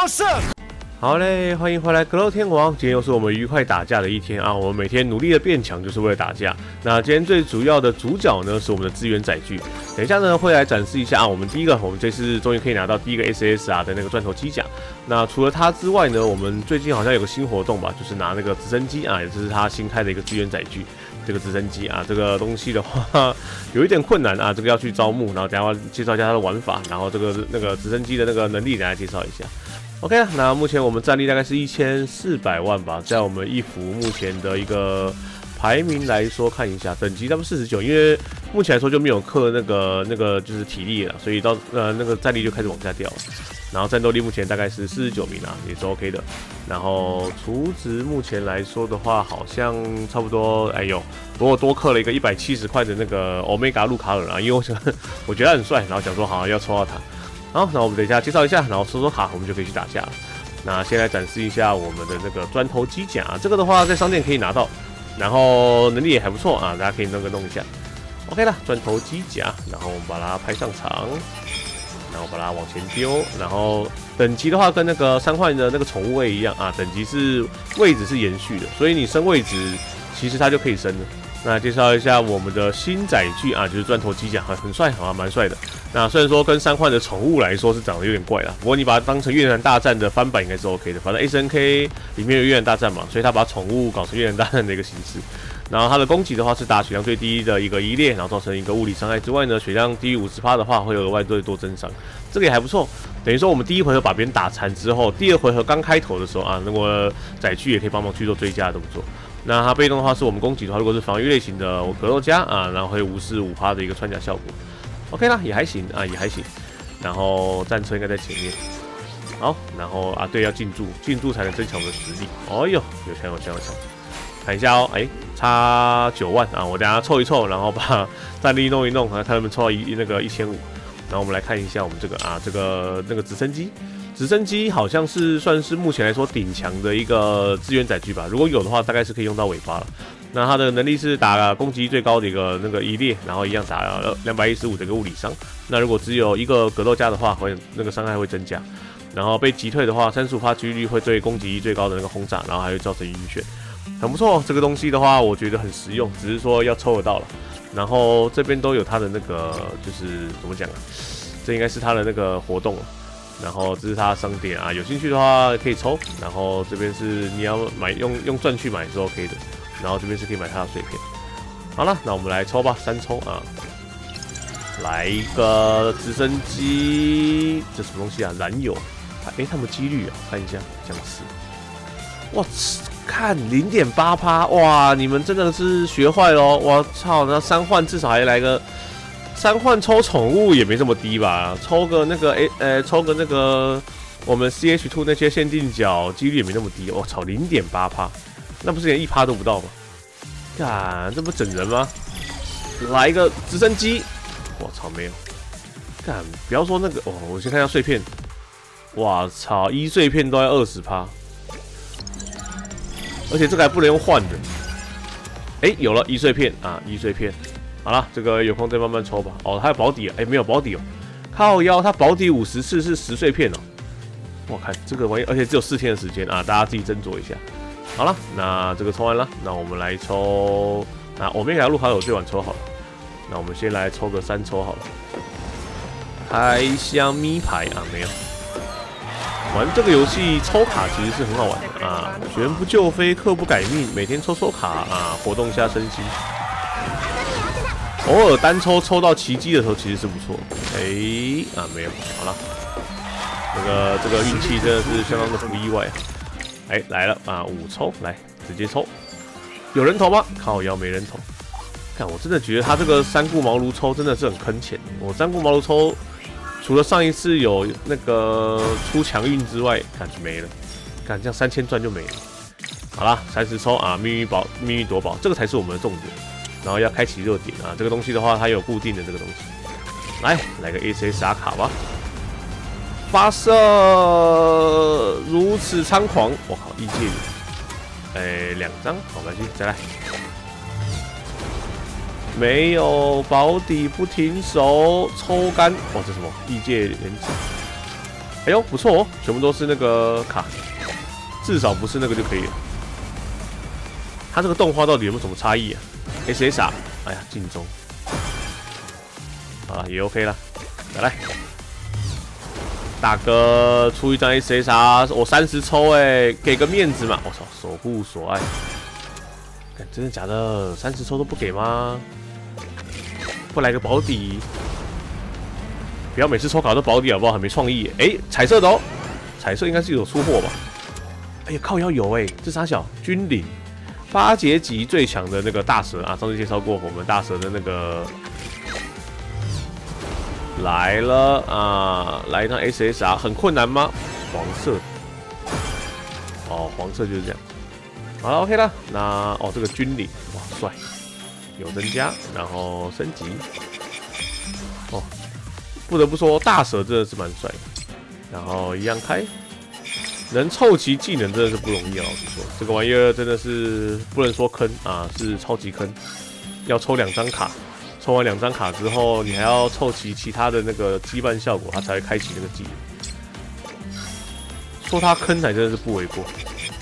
胜。 好嘞，欢迎回来，格斗天王。今天又是我们愉快打架的一天啊！我们每天努力的变强，就是为了打架。那今天最主要的主角呢，是我们的资源载具。等一下呢，会来展示一下啊。我们这次终于可以拿到第一个 SSR 的那个钻头机甲。那除了它之外呢，我们最近好像有个新活动吧，就是拿那个直升机啊，也就是它新开的一个资源载具。这个直升机啊，这个东西的话有一点困难啊，这个要去招募，然后等一下要介绍一下它的玩法，然后那个直升机的那个能力，等一下介绍一下。OK 啊，那目前我们战力大概是1400万吧，在我们一服目前的一个排名来说，看一下等级大概49，因为目前来说就没有克那个就是体力了，所以到那个战力就开始往下掉了。然后战斗力目前大概是49名啊，也是 OK 的。然后储值目前来说的话，好像差不多，哎呦，不过多氪了一个170块的那个 Omega 路卡尔啊，因为我觉得他很帅，然后想说好像要抽到他。好，那我们等一下介绍一下，然后收卡，我们就可以去打架了。那先来展示一下我们的那个砖头机甲，这个的话在商店可以拿到，然后能力也还不错啊，大家可以弄一下。OK 了，砖头机甲，然后我们把它拍上场，然后把它往前丢，然后等级的话跟那个3换的那个宠物位一样啊，等级是位置是延续的，所以你升位置其实它就可以升了。那介绍一下我们的新载具啊，就是砖头机甲，很帅，好像蛮帅的。那虽然说跟3换的宠物来说是长得有点怪啦，不过你把它当成越南大战的翻版应该是 OK 的。反正 SNK 里面有越南大战嘛，所以他把宠物搞成越南大战的一个形式。然后它的攻击的话是打血量最低的一个1列，然后造成一个物理伤害之外呢，血量低于50%的话会有额外多增伤，这个也还不错。等于说我们第一回合把别人打残之后，第二回合刚开头的时候啊，那个载具也可以帮忙去做追加的动作。那它被动的话是我们攻击的话，如果是防御类型的格斗家啊，然后会无视5%的一个穿甲效果。OK 啦，也还行啊，也还行。然后战车应该在前面。好，然后啊，对，要进驻才能增强我们的实力。哦呦，有枪！看一下哦，哎，差9万啊！我等下凑一凑，然后把战力弄一弄，看能不能凑到那个1500。然后我们来看一下我们这个啊，那个直升机。直升机好像是算是目前来说顶强的一个资源载具吧，如果有的话，大概是可以用到尾巴了。那它的能力是打攻击最高的一个那个1列，然后一样打215的一个物理伤。那如果只有一个格斗家的话，会那个伤害会增加。然后被击退的话，35%几率会对攻击最高的那个轰炸，然后还会造成晕眩，很不错。这个东西的话，我觉得很实用，只是说要抽得到了。然后这边都有它的那个，就是怎么讲啊？这应该是它的那个活动了。然后这是它的商店啊，有兴趣的话可以抽。然后这边是你要买用钻去买是 OK 的。然后这边是可以买它的碎片。好了，那我们来抽吧，3抽啊！来一个直升机，这什么东西啊？燃油。哎，他们几率啊，看一下，这样吃。哇，看0.8%，哇！你们真的是学坏咯！我操，那3换至少还来个。3换抽宠物也没这么低吧？抽个那个抽个那个我们 CH2 那些限定角几率也没那么低。我操，0.8%，那不是连1%都不到吗？干，这不整人吗？来一个直升机，我操，没有。干，不要说那个哦，我先看一下碎片。哇操，1碎片都要20%，而且这个还不能用换的。哎，有了1碎片啊，1碎片。好了，这个有空再慢慢抽吧。哦，它有保底了，哎，没有保底哦，靠腰，它保底50次是10碎片哦。我看这个玩意，而且只有4天的时间啊，大家自己斟酌一下。好了，那这个抽完了，那我们来抽，那我们给路卡有最晚抽好了，那我们先来抽个3抽好了。开箱咪牌啊，没有。玩这个游戏抽卡其实是很好玩的啊，旋不就飞，刻不改命，每天抽卡啊，活动一下身心。偶尔单抽到奇迹的时候，其实是不错。啊，没有，好了，这个运气真的是相当的不意外。哎，来了啊，5抽，来直接抽，有人头吗？靠腰没人头。看，我真的觉得他这个三顾茅庐抽真的是很坑钱。我三顾茅庐抽，除了上一次有那个出强运之外，感觉没了。看这样3000钻就没了。好啦，30抽啊，秘密夺宝，这个才是我们的重点。然后要开启热点啊，这个东西的话，它有固定的这个东西。来个 SSR 卡吧，发射如此猖狂，我靠，异界2张，好，没关系，再来。没有保底不停手，抽干，哇，这什么异界连击？ 哎呦，不错哦，全部都是那个卡，至少不是那个就可以了。它这个动画到底有没有什么差异啊 ？SSR， 哎呀，镜中，好了，也 OK 了，再来。大哥出一张 SSR， 我30抽哎，给个面子嘛！我操，守护所爱，真的假的？30抽都不给吗？不来个保底？不要每次抽卡都保底好不好？很没创意。哎，彩色的哦，彩色应该是有出货吧？哎呀，靠腰有哎，这啥小君临8节级最强的那个大蛇啊，上次介绍过我们大蛇的那个。来了啊！来一张 SSR 很困难吗？黄色，哦，黄色就是这样。好了 ，OK 了。那哦，这个君临，哇，帅，有增加，然后升级。哦，不得不说，大蛇真的是蛮帅的。然后一样开，能凑齐技能真的是不容易啊！老实说，这个玩意儿真的是不能说坑啊，是超级坑，要抽2张卡。抽完2张卡之后，你还要凑齐其他的那个羁绊效果，它才会开启那个技能。说它坑才真的是不为过。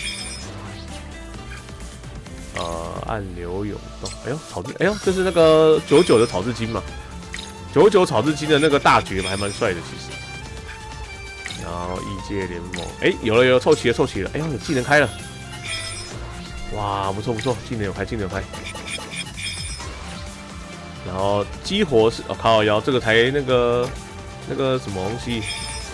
暗流涌动，哎呦，草字，哎呦，这是那个99的草字经嘛？99草字经的那个大绝还蛮帅的，其实。然后异界联盟，哎，有了，凑齐了，哎呦，有技能开了，哇，不错，技能有开，然后激活是靠腰，这个才那个什么东西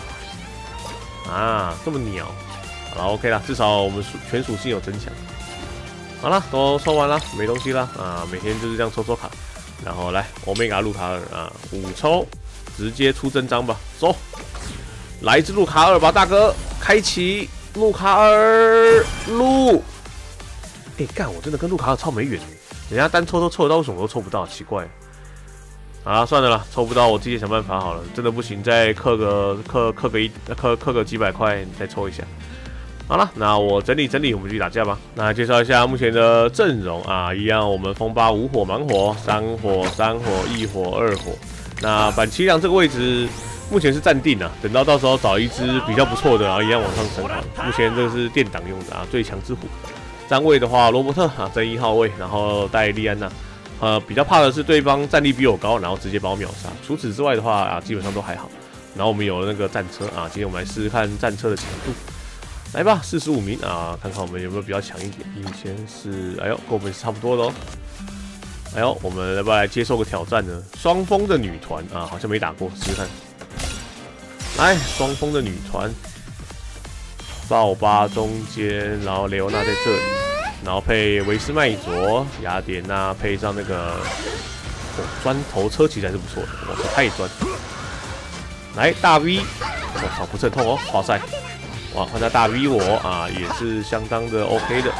啊，这么鸟。好了 ，OK 啦，至少我们全属性有增强。好了，都抽完了，没东西了啊，每天就是这样抽卡，然后来欧米伽路卡尔啊，5抽，直接出真章吧，走，来一只路卡尔吧，大哥，开启路卡尔路。哎，干，我真的跟路卡尔超没缘，人家单抽都抽得到，为什么都抽不到？奇怪。啊，算了啦，抽不到我自己想办法好了。真的不行，再氪个几百块再抽一下。好了，那我整理，我们继续打架吧。那介绍一下目前的阵容啊，一样我们风8 5火盲火3火1火2火。那板崎良这个位置目前是暂定啊，等到时候找一只比较不错的，然后一样往上升好了。目前这个是电挡用的啊，最强之虎。站位的话，罗伯特啊争1号位，然后带莉安娜。比较怕的是对方战力比我高，然后直接把我秒杀。除此之外的话啊，基本上都还好。然后我们有了那个战车啊，今天我们来试试看战车的强度。来吧，45名啊，看看我们有没有比较强一点。以前是，哎呦，跟我们是差不多的哦。哎呦，我们要不要来接受个挑战呢？双峰的女团啊，好像没打过，试试看。来，双峰的女团，爆8中间，然后雷欧娜在这里。然后配维斯麦卓、雅典娜，配上那个砖头车，其实还是不错的。我操，太砖！来大 V， 我操，不是很痛哦，哇塞！哇，换到大 V 我啊，也是相当的 OK 的。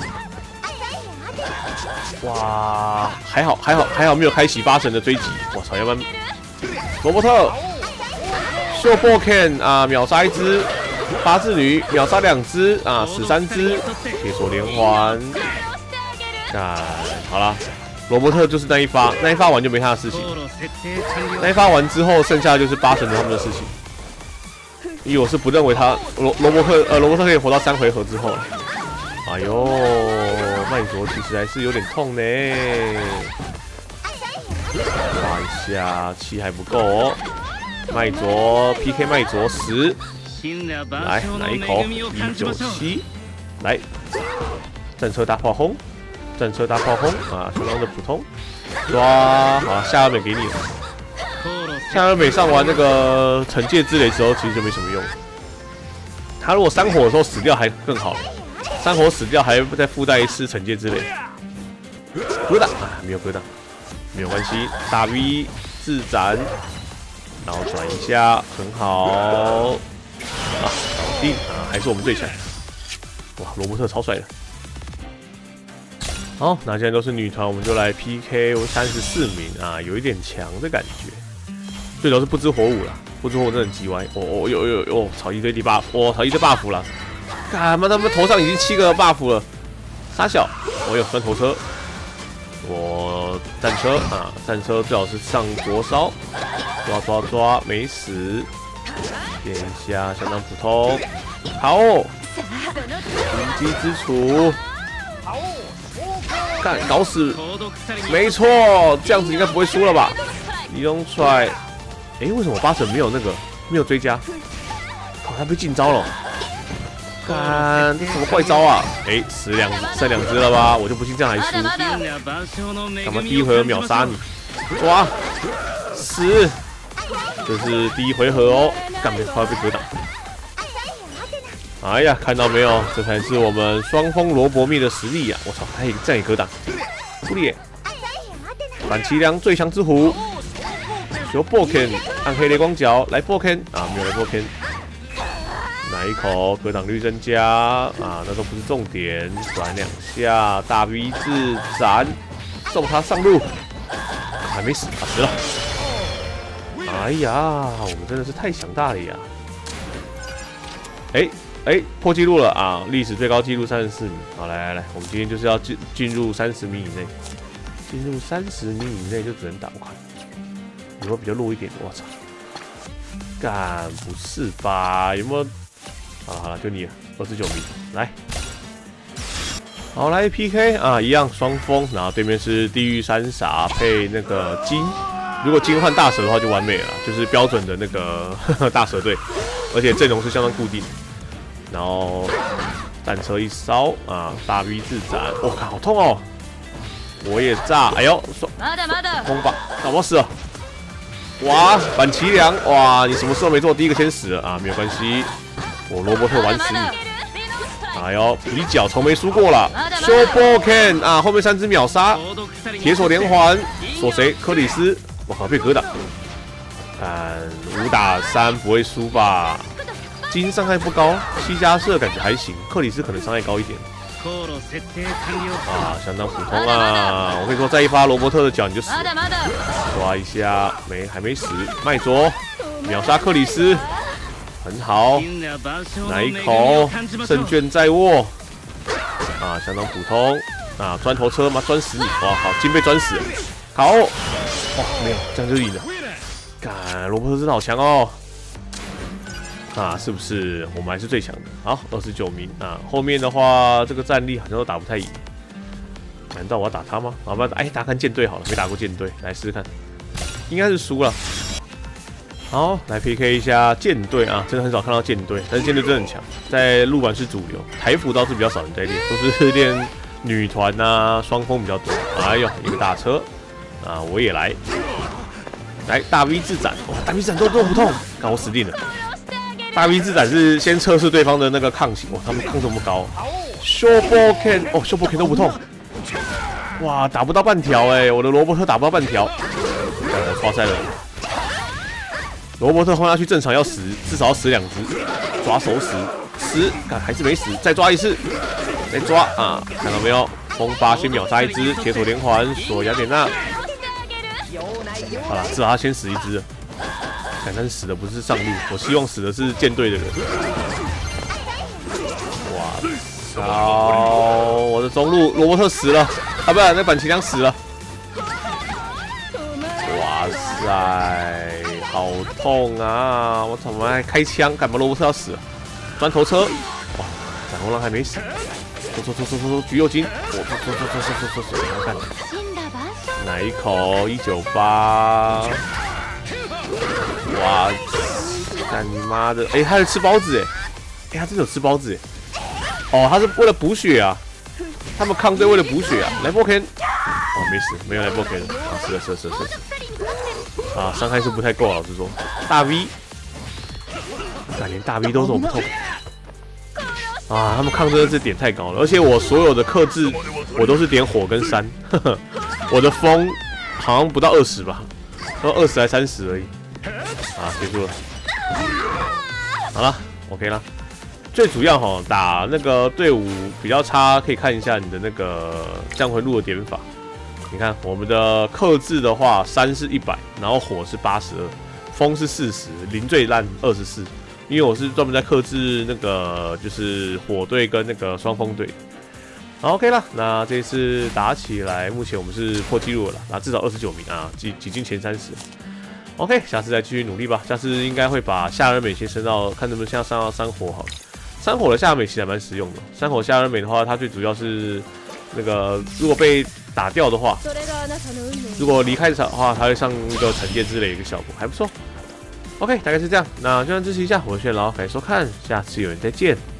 哇，还好没有开启8神的追击。我操，要不然罗伯特秀波 Ken 啊，秒杀1只。8字女秒杀2只啊，死3只，铁索连环。好啦，罗伯特就是那一发完就没他的事情。那一发完之后，剩下就是8神他们的事情。因为我是不认为他罗伯特可以活到3回合之后了。哎呦，麦卓其实还是有点痛呢。抓一下，气还不够哦。麦卓 PK 麦卓10。来，来一口197，来，战车大炮轰啊，相当的普通，抓好，夏尔美给你了。夏尔美上完那个惩戒之雷之后，其实就没什么用。他如果3火的时候死掉还更好，3火死掉还再附带1次惩戒之雷。疙瘩啊，没有疙瘩，没有关系，大 V 自斩，然后转一下，很好。啊，搞定啊！还是我们最强。哇，罗伯特超帅的。好，那现在都是女团，我们就来 PK 34名啊，有一点强的感觉。最主要是不知火舞啦，不知火舞真的很鸡歪。有，炒一堆地 buff， 炒一堆 buff 啦。干嘛他们头上已经7个 buff 了？傻小，我有砖头车，我战车啊，战车最好是上灼烧，抓，没死。 点一下，相当普通。好、哦，灵机之处，干搞死！没错，这样子应该不会输了吧？移动出来，哎，为什么八神没有没有追加？哦，他被禁招了。干，这什么怪招啊？哎，剩2只了吧？我就不信这样还输。干嘛第一回合秒杀你？抓，死！这是第一回合哦，干没快要被格挡。哎呀，看到没有？这才是我们双峰罗伯灭的实力呀！我操，他也这样也格挡，不烈！反齐良最强之虎，修 Boken 暗黑雷光角来 Boken 啊，没有来 Boken。哪一口格挡率增加啊？那都不是重点，转2下大 V 字斩，送他上路，还没死，他死了。哎呀，我们真的是太强大了呀！哎，破纪录了啊！历史最高纪录34米。好，来，我们今天就是要进入30米以内，进入30米以内就只能打。我看有没有比较弱一点？我操！干不是吧？有没有？好了，就你了，29米，来，好来 PK 啊，一样双峰，然后对面是地狱三傻配那个金，如果金换大蛇的话就完美了，就是标准的那个大蛇队，而且阵容是相当固定，然后战车一烧啊，大 V 自斩，我靠，好痛哦，我也炸，哎呦，风吧，打我死了，哇，反齐良，哇，你什么事都没做，第一个先死了啊，没有关系。我罗伯特玩死你！哎呦，比脚从没输过了。Show Boken 啊，后面3只秒杀，铁索连环，锁谁？克里斯，我靠，被格挡。看5打3不会输吧？金伤害不高，7加射感觉还行，克里斯可能伤害高一点。啊，相当普通啊！我跟你说，再一发罗伯特的脚你就死了。抓一下，还没死，麦卓秒杀克里斯。很好，哪一口胜券在握啊，相当普通啊，砖头车嘛，钻死你！哇，好，金被钻死了，好，哇，没有，这样就赢了。干，罗伯特真的好强哦！啊，是不是我们还是最强的？好，29名啊，后面的话这个战力好像都打不太赢，难道我要打他吗？好吧，哎，打看舰队好了，没打过舰队，来试试看，应该是输了。好，来 PK 一下舰队啊！真的很少看到舰队，但是舰队真的很强，在陆版是主流，台服倒是比较少人在练，都是练女团啊，双峰比较多。哎呦，一个大车啊，我也来，大 V 自斩，哇，大 V 自斩都不痛，看我死定了。大 V 自斩是先测试对方的那个抗性，哇，他们抗这么高 ，Show Boken 哦 ，Show Boken 都不痛，哇，打不到半条哎，我的罗伯特打不到半条，超赛了。罗伯特换下去正常要死，至少要死2只，抓手死，看还是没死，再抓一次，再抓啊！看到没有？风8先秒杀1只，铁索连环锁雅典娜。好了，至少他先死1只了。但是死的不是上路，我希望死的是舰队的人。哇操！我的中路罗伯特死了啊，不然那板齐良死了。哇塞！好痛啊！我怎么还开枪？干嘛罗伯特要死了？砖头车，哇！闪红狼还没死，走，橘右京，走，看哪一口198？哇！干你妈的！哎，他在吃包子哎，他真的有吃包子哎！哦，他是为了补血啊！他们抗队为了补血啊！来 Boken， 哦没死，没有来 Boken 了啊！是。啊，伤害是不太够，老实说。大 V， 连大 V 都这么不痛啊！他们抗真的是点太高了，而且我所有的克制我都是点火跟3，我的风好像不到20吧，都20还30而已。啊，结束了。好了 ，OK 啦。最主要哈，打那个队伍比较差，可以看一下你的那个降回路的点法。你看我们的克制的话，3是100，然后火是82，风是40，零最烂24。因为我是专门在克制那个就是火队跟那个双峰队。好 ，OK 啦，那这次打起来，目前我们是破纪录了啦，至少29名啊，挤进前30。 OK， 下次再继续努力吧。下次应该会把夏尔美先升到，看能不能先升到3火好了。3火的夏尔美其实还蛮实用的。3火夏尔美的话，它最主要是那个如果被打掉的话，如果离开场的话，它会上那个惩戒之类的一个效果，还不错。OK， 大概是这样。那就让支持一下，我是炫老，感谢收看，下次有缘再见。